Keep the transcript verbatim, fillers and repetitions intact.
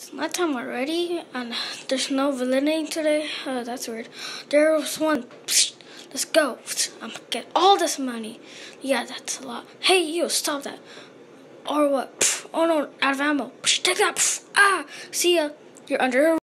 It's nighttime already, and there's no villainy today. Uh, that's weird. There was one. Psst, let's go. I'm gonna get all this money. Yeah, that's a lot. Hey, you, stop that. Or what? Pff, oh no, out of ammo. Psh, take that. Pff, ah, see ya. You're under